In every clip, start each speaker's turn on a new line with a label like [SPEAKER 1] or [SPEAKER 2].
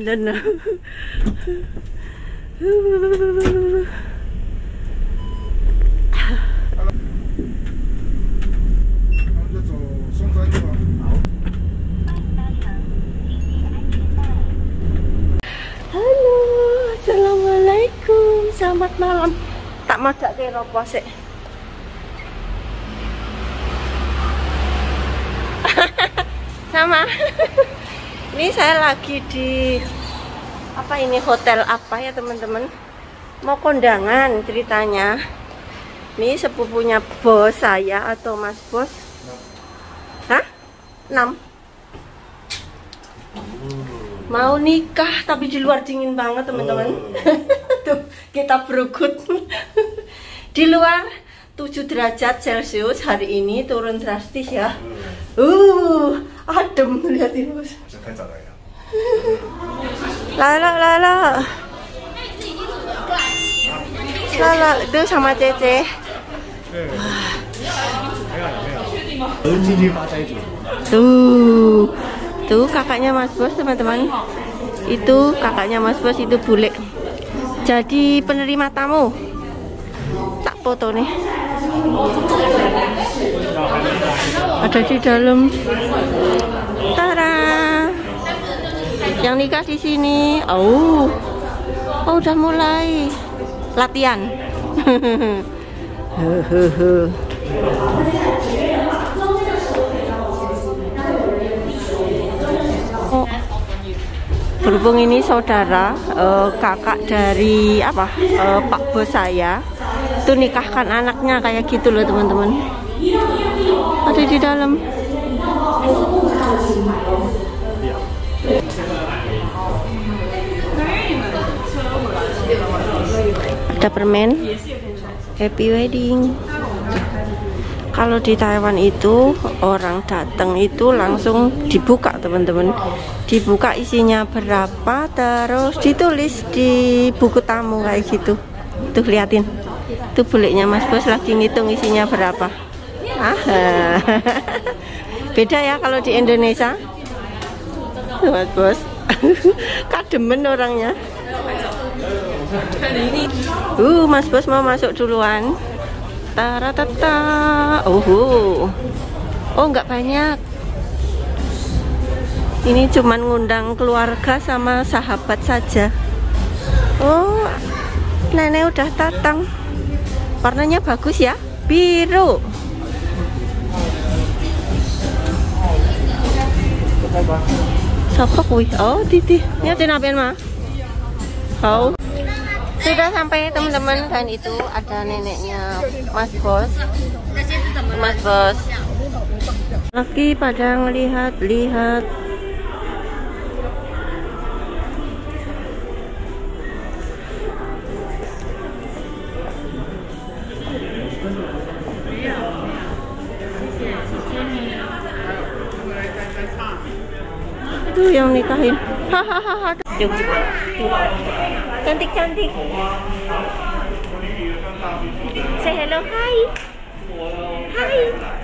[SPEAKER 1] London. Halo, assalamualaikum, selamat malam. Tak mau jak ke ropo sik. Sama. Ini saya lagi di apa ini, hotel apa ya teman-teman? Mau kondangan ceritanya. Ini sepupunya bos saya atau mas bos. Hah? 6. Mau nikah tapi di luar dingin banget teman-teman. Tuh kita berukut. Di luar 7 derajat Celcius hari ini, turun drastis ya. Adem, lihatin bos. Lala itu sama Cece. Tuh kakaknya mas bos teman-teman. Itu kakaknya mas bos, itu bule. Jadi penerima tamu. Tak foto nih. Ada di dalam. Tara. Yang nikah di sini. Oh, udah mulai latihan. Berhubung ini saudara, kakak dari Pak bos saya, itu nikahkan anaknya kayak gitu loh teman-teman. Ada di dalam. Ada permen happy wedding. Kalau di Taiwan itu orang datang itu langsung dibuka teman-teman, dibuka isinya berapa, terus ditulis di buku tamu kayak gitu. Tuh liatin, tuh bulenya mas bos lagi ngitung isinya berapa. Beda ya kalau di Indonesia. Mas bos kademen orangnya. Mas bos mau masuk duluan. Taratata. Oh nggak banyak. Ini cuman ngundang keluarga sama sahabat saja. Oh, nenek udah datang. Warnanya bagus ya, biru. Siapa kuih? Oh, Titi. Ini ada napen mah. Oh. Sudah sampai teman-teman, dan itu ada neneknya mas bos. Mas bos lagi pada ngelihat-lihat. Itu yang nikahin. Hahaha. Cantik-cantik. Say hello, hi. Hi.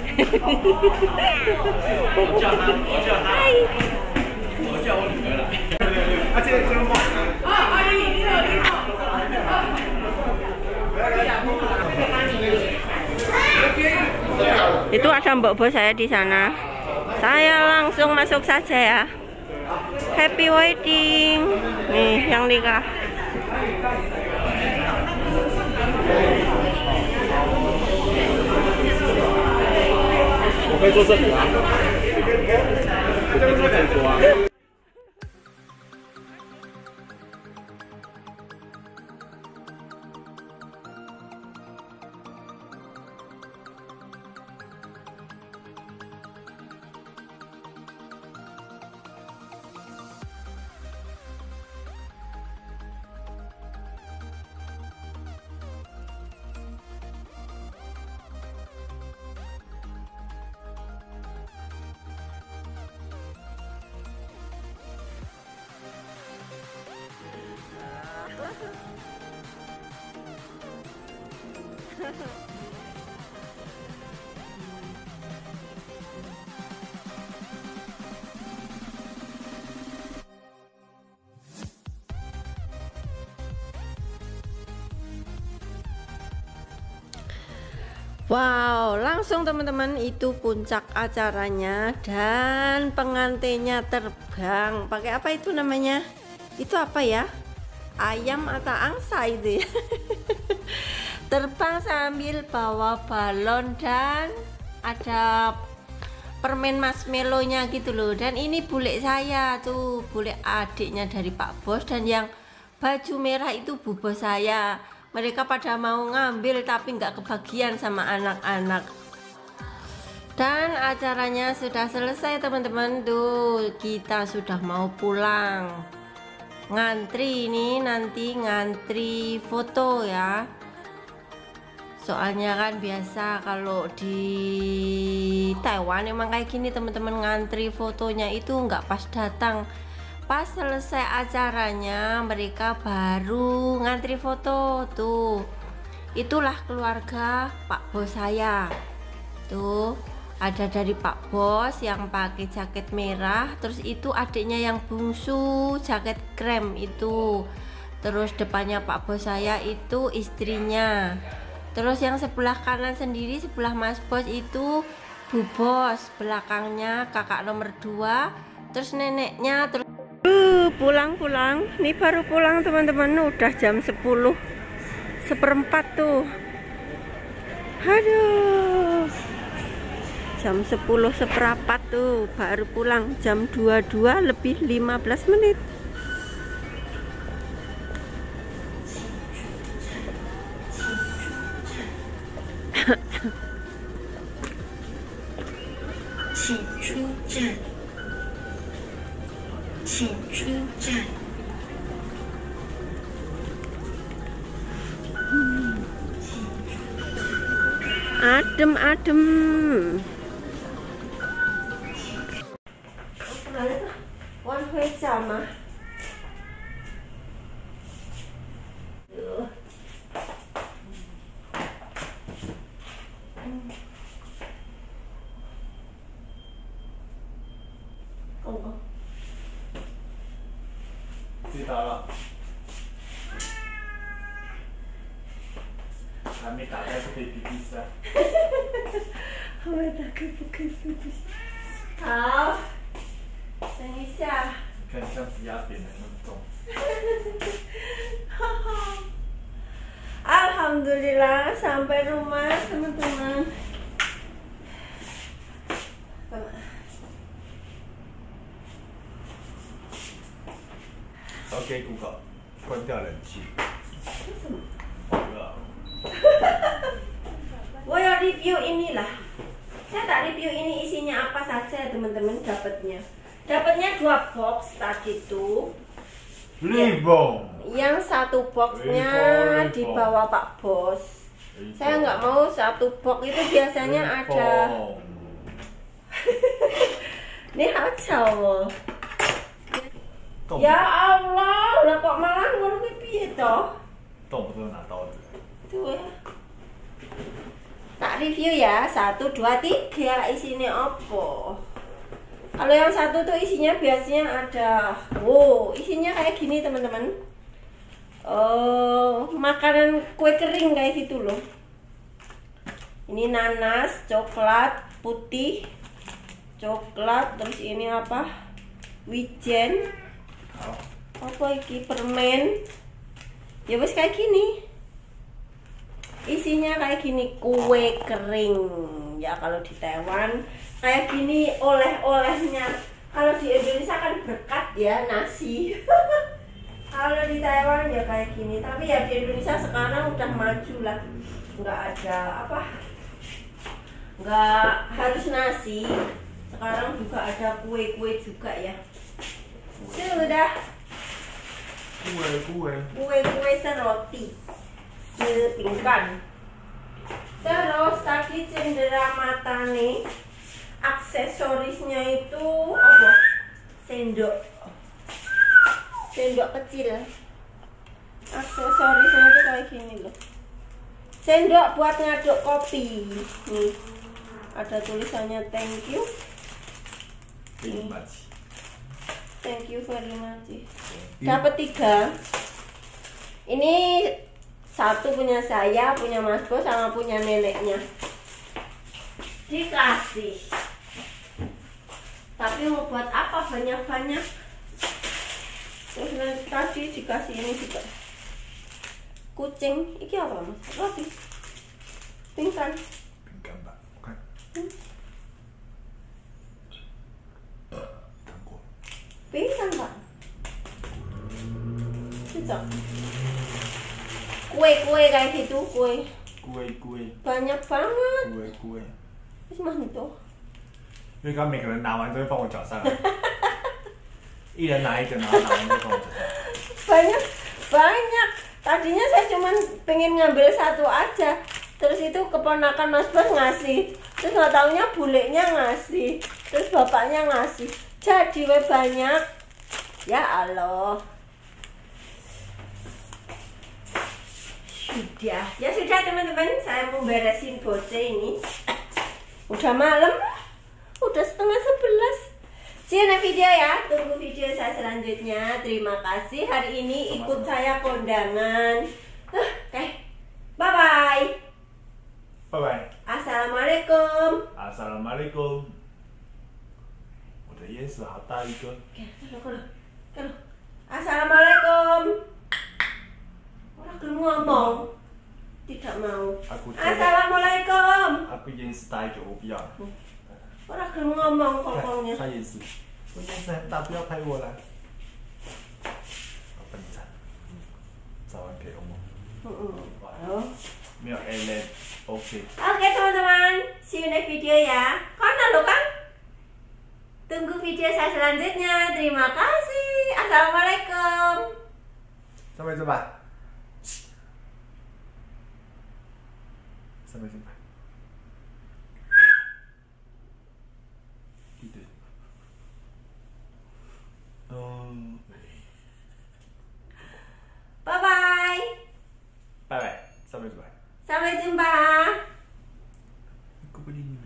[SPEAKER 1] Hi. Itu ada mbok bos saya di sana. Saya langsung masuk saja ya. Happy wedding. Nih yang nikah. Wow, langsung teman-teman, itu puncak acaranya dan pengantinnya terbang. Pakai apa itu namanya? Itu apa ya? Ayam atau angsa itu ya? Terbang sambil bawa balon dan ada permen marshmallow-nya gitu loh. Dan ini bule saya tuh, bule adiknya dari Pak Bos, dan yang baju merah itu bu bos saya. Mereka pada mau ngambil tapi nggak kebagian sama anak-anak. Dan acaranya sudah selesai teman-teman. Tuh, kita sudah mau pulang. Ngantri ini, nanti ngantri foto ya. Soalnya kan biasa kalau di Taiwan emang kayak gini teman-teman, ngantri fotonya itu nggak pas datang. Pas selesai acaranya mereka baru ngantri foto. Tuh, itulah keluarga Pak Bos saya. Tuh, ada dari Pak Bos yang pakai jaket merah, terus itu adiknya yang bungsu jaket krem itu, terus depannya Pak Bos saya itu istrinya, terus yang sebelah kanan sendiri sebelah Mas Bos itu Bu Bos, belakangnya kakak nomor 2, terus neneknya. Terus pulang nih, baru pulang teman-teman, udah jam 10:04 tuh. Aduh, jam 10:04 tuh baru pulang, jam 22 lebih 15 menit. Adem-adem. One way sama.
[SPEAKER 2] Tidak, 还没打开不可以比比赛。
[SPEAKER 1] 还没打开不可以比比赛。好，等一下。
[SPEAKER 2] 你看像指压扁的那么重。
[SPEAKER 1] Alhamdulillah sampai rumah teman-teman.
[SPEAKER 2] OK Google， 关掉冷气。
[SPEAKER 1] 为什么？
[SPEAKER 2] 好热。
[SPEAKER 1] Saya review inilah. Saya tak review ini isinya apa saja teman-teman. Dapatnya 2 box tadi tuh.
[SPEAKER 2] Libong.
[SPEAKER 1] Yang satu boxnya dibawa Pak Bos. Saya nggak mau satu box itu biasanya ada. Ini hacau. Ya Allah, lah kok malah ngono ki piye toh?
[SPEAKER 2] 动不动拿刀子。
[SPEAKER 1] Tuh ya. Tak review ya, 1, 2, 3 isinya apa? Kalau yang satu tuh isinya biasanya ada, isinya kayak gini teman-teman. Makanan kue kering kayak gitu loh. Ini nanas, coklat putih, coklat, terus ini apa? Wijen. Apa iki, permen. Ya wes kayak gini. Isinya kayak gini, kue kering. Ya kalau di Taiwan kayak gini oleh-olehnya. Kalau di Indonesia kan berkat ya, nasi. Kalau di Taiwan ya kayak gini. Tapi ya di Indonesia sekarang udah maju lah. Nggak ada apa, nggak harus nasi. Sekarang juga ada kue-kue juga ya. Sudah. Kue seroti, sepinggan. Terus tadi cendera mata nih, aksesorisnya itu apa? Sendok kecil. Aksesorisnya itu kayak gini loh. Sendok buat ngaduk kopi. Nih, ada tulisannya thank you. Thank you very much. Dapat 3. Ini 1 punya saya, punya Mas Bos, sama punya neneknya. dikasih. Tapi mau buat apa banyak-banyak? Terus tadi dikasih ini juga. Kucing, ini apa mas? Roti. Pingsan.
[SPEAKER 2] Pinggan Mbak, bukan. Tangguh.
[SPEAKER 1] Pingsan Pak. Cocok. Kue-kue kayak gitu, kue.
[SPEAKER 2] Kue.
[SPEAKER 1] Banyak banget.
[SPEAKER 2] Kue。
[SPEAKER 1] Terus mas itu.
[SPEAKER 2] 因为刚每个人拿完都会放我脚上，一人拿一个，然后拿完就放我脚上。
[SPEAKER 1] Banyak. Tadinya saya cuma pengen ngambil satu aja. Terus itu keponakan Mas Bas ngasih. Terus nggak taunya bulenya ngasih. Terus bapaknya ngasih. Jadi banyak. Ya Allah. Sudah. Ya sudah teman-teman. Saya mau beresin bose ini. Udah malam. Udah 10:30. See you next video ya. Tunggu video saya selanjutnya. Terima kasih hari ini ikut saya kondangan. Oke. Bye-bye.
[SPEAKER 2] Bye-bye.
[SPEAKER 1] Assalamualaikum.
[SPEAKER 2] Assalamualaikum. 我的椰子好大一个。
[SPEAKER 1] Kalau. Assalamualaikum. Orang belum ngomong. Tidak mau. Assalamualaikum.
[SPEAKER 2] Aku 椰子大一个，我不要。
[SPEAKER 1] Orang belum ngomong kokongnya.
[SPEAKER 2] 他也是，我椰子很大，不要拍我了。笨蛋，早晚给我们。没有 A 类 ，OK。
[SPEAKER 1] Oke teman-teman, see you next video ya. Kono lo kan? Tunggu video saya selanjutnya. Terima kasih. Assalamualaikum.
[SPEAKER 2] Sampai jumpa. Sampai jumpa. Gitu.
[SPEAKER 1] Bye-bye.
[SPEAKER 2] Bye-bye. Sampai jumpa.
[SPEAKER 1] Sampai jumpa.
[SPEAKER 2] Aku berdiri.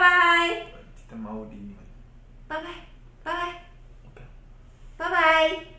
[SPEAKER 1] Bye-bye.
[SPEAKER 2] Kita mau di ini.
[SPEAKER 1] Bye-bye. Bye-bye.
[SPEAKER 2] Oke.
[SPEAKER 1] Bye-bye.